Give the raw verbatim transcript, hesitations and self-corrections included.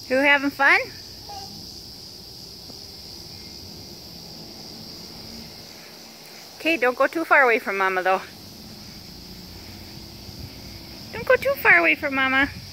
Who having fun? Okay, don't go too far away from Mama though. Don't go too far away from Mama.